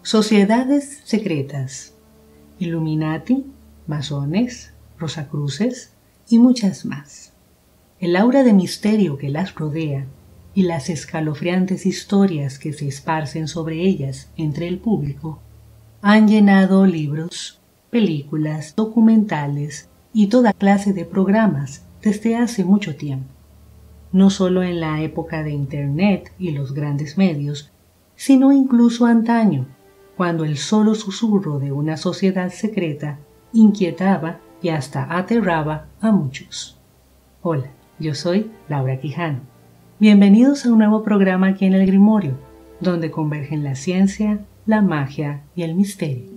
Sociedades secretas, Illuminati, masones, rosacruces y muchas más. El aura de misterio que las rodea y las escalofriantes historias que se esparcen sobre ellas entre el público han llenado libros, películas, documentales y toda clase de programas desde hace mucho tiempo. No solo en la época de Internet y los grandes medios, sino incluso antaño, cuando el solo susurro de una sociedad secreta inquietaba y hasta aterraba a muchos. Hola, yo soy Laura Quijano. Bienvenidos a un nuevo programa aquí en El Grimorio, donde convergen la ciencia, la magia y el misterio.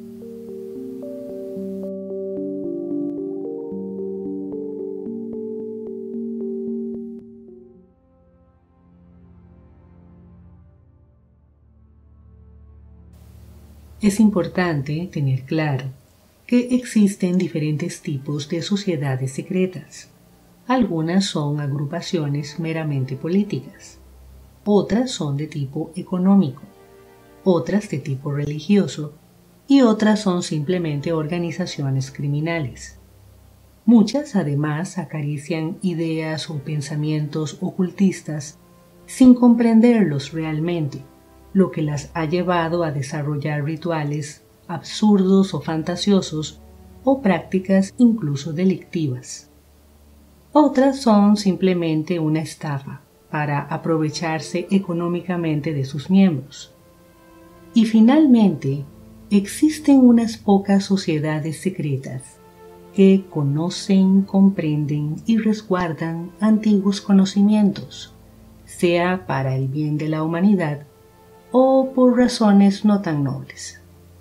Es importante tener claro que existen diferentes tipos de sociedades secretas. Algunas son agrupaciones meramente políticas, otras son de tipo económico, otras de tipo religioso y otras son simplemente organizaciones criminales. Muchas además acarician ideas o pensamientos ocultistas sin comprenderlos realmente, lo que las ha llevado a desarrollar rituales absurdos o fantasiosos o prácticas incluso delictivas. Otras son simplemente una estafa para aprovecharse económicamente de sus miembros. Y finalmente, existen unas pocas sociedades secretas que conocen, comprenden y resguardan antiguos conocimientos, sea para el bien de la humanidad o por razones no tan nobles.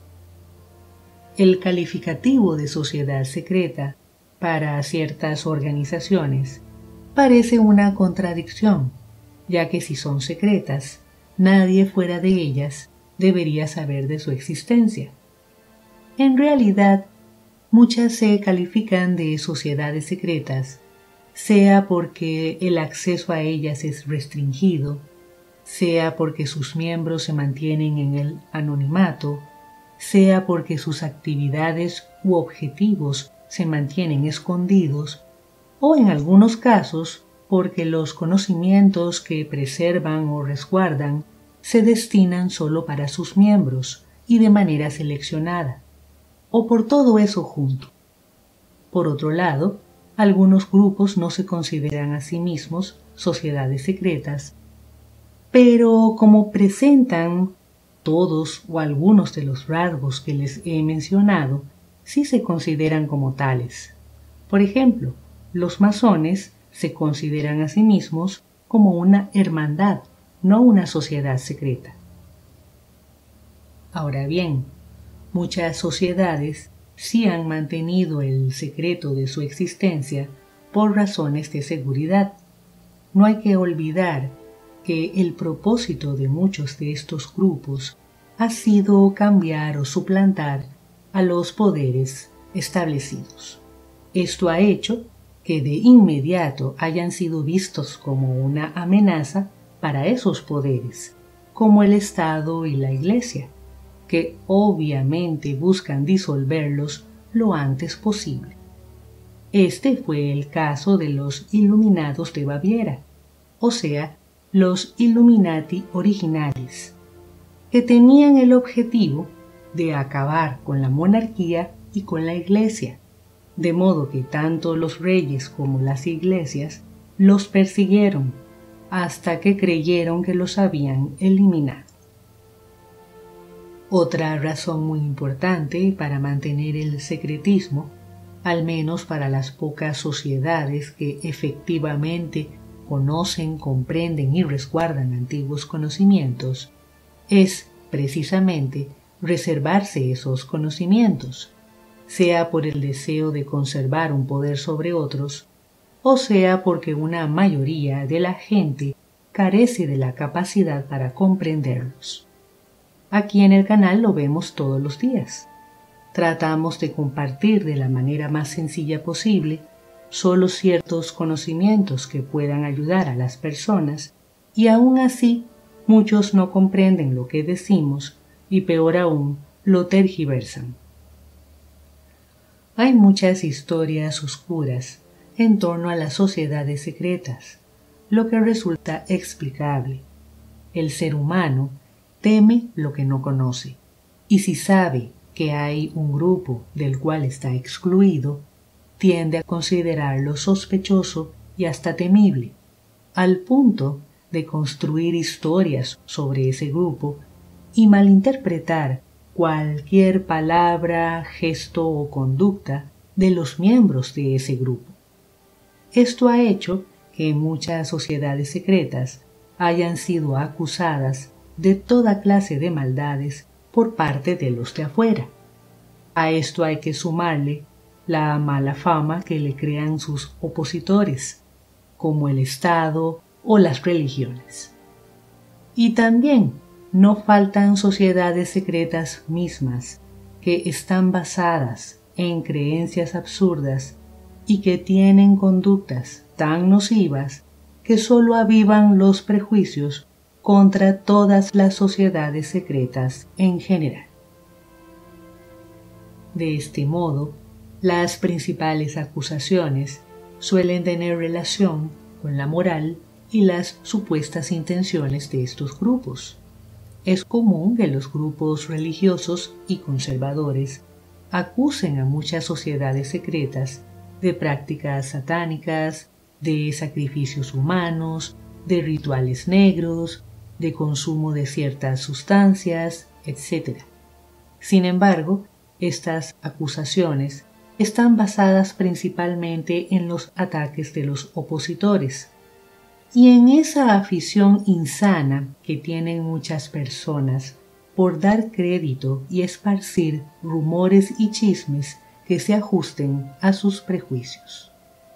El calificativo de sociedad secreta para ciertas organizaciones parece una contradicción, ya que si son secretas, nadie fuera de ellas debería saber de su existencia. En realidad, muchas se califican de sociedades secretas, sea porque el acceso a ellas es restringido, sea porque sus miembros se mantienen en el anonimato, sea porque sus actividades u objetivos se mantienen escondidos, o en algunos casos porque los conocimientos que preservan o resguardan se destinan solo para sus miembros y de manera seleccionada, o por todo eso junto. Por otro lado, algunos grupos no se consideran a sí mismos sociedades secretas, pero como presentan todos o algunos de los rasgos que les he mencionado, sí se consideran como tales. Por ejemplo, los masones se consideran a sí mismos como una hermandad, no una sociedad secreta. Ahora bien, muchas sociedades sí han mantenido el secreto de su existencia por razones de seguridad. No hay que olvidar que el propósito de muchos de estos grupos ha sido cambiar o suplantar a los poderes establecidos. Esto ha hecho que de inmediato hayan sido vistos como una amenaza para esos poderes, como el Estado y la Iglesia, que obviamente buscan disolverlos lo antes posible. Este fue el caso de los Iluminados de Baviera, o sea, los Illuminati originales, que tenían el objetivo de acabar con la monarquía y con la Iglesia, de modo que tanto los reyes como las iglesias los persiguieron hasta que creyeron que los habían eliminado. Otra razón muy importante para mantener el secretismo, al menos para las pocas sociedades que efectivamente conocen, comprenden y resguardan antiguos conocimientos, es precisamente reservarse esos conocimientos, sea por el deseo de conservar un poder sobre otros, o sea porque una mayoría de la gente carece de la capacidad para comprenderlos. Aquí en el canal lo vemos todos los días. Tratamos de compartir de la manera más sencilla posible solo ciertos conocimientos que puedan ayudar a las personas y aún así muchos no comprenden lo que decimos y peor aún, lo tergiversan. Hay muchas historias oscuras en torno a las sociedades secretas, lo que resulta explicable. El ser humano teme lo que no conoce, y si sabe que hay un grupo del cual está excluido, tiende a considerarlo sospechoso y hasta temible, al punto de construir historias sobre ese grupo y malinterpretar cualquier palabra, gesto o conducta de los miembros de ese grupo. Esto ha hecho que muchas sociedades secretas hayan sido acusadas de toda clase de maldades por parte de los de afuera. A esto hay que sumarle la mala fama que le crean sus opositores, como el Estado o las religiones. Y también no faltan sociedades secretas mismas que están basadas en creencias absurdas y que tienen conductas tan nocivas que solo avivan los prejuicios contra todas las sociedades secretas en general. De este modo, las principales acusaciones suelen tener relación con la moral y las supuestas intenciones de estos grupos. Es común que los grupos religiosos y conservadores acusen a muchas sociedades secretas de prácticas satánicas, de sacrificios humanos, de rituales negros, de consumo de ciertas sustancias, etc. Sin embargo, estas acusaciones están basadas principalmente en los ataques de los opositores y en esa afición insana que tienen muchas personas por dar crédito y esparcir rumores y chismes que se ajusten a sus prejuicios.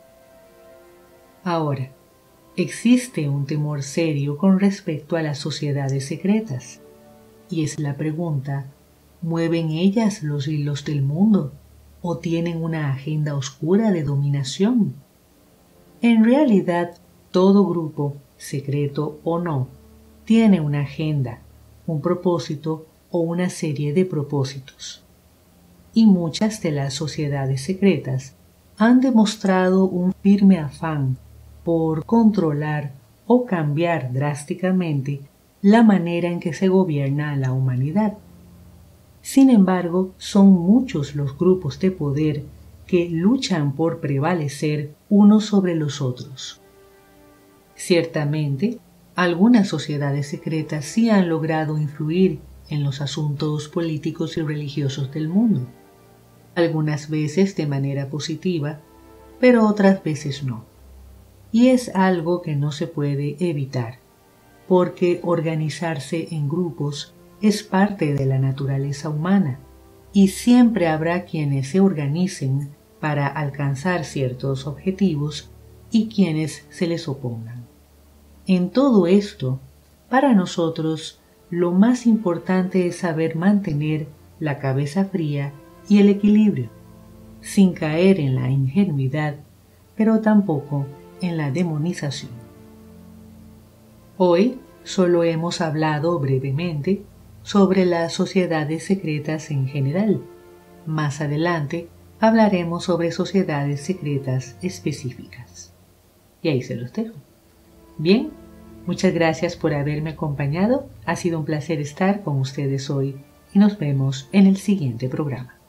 Ahora, existe un temor serio con respecto a las sociedades secretas, y es la pregunta: ¿mueven ellas los hilos del mundo o tienen una agenda oscura de dominación? En realidad, todo grupo, secreto o no, tiene una agenda, un propósito o una serie de propósitos. Y muchas de las sociedades secretas han demostrado un firme afán por controlar o cambiar drásticamente la manera en que se gobierna a la humanidad. Sin embargo, son muchos los grupos de poder que luchan por prevalecer unos sobre los otros. Ciertamente, algunas sociedades secretas sí han logrado influir en los asuntos políticos y religiosos del mundo, algunas veces de manera positiva, pero otras veces no. Y es algo que no se puede evitar, porque organizarse en grupos es parte de la naturaleza humana, y siempre habrá quienes se organicen para alcanzar ciertos objetivos y quienes se les opongan. En todo esto, para nosotros, lo más importante es saber mantener la cabeza fría y el equilibrio, sin caer en la ingenuidad, pero tampoco en la demonización. Hoy solo hemos hablado brevemente sobre las sociedades secretas en general. Más adelante hablaremos sobre sociedades secretas específicas. Y ahí se los dejo. Bien, muchas gracias por haberme acompañado. Ha sido un placer estar con ustedes hoy y nos vemos en el siguiente programa.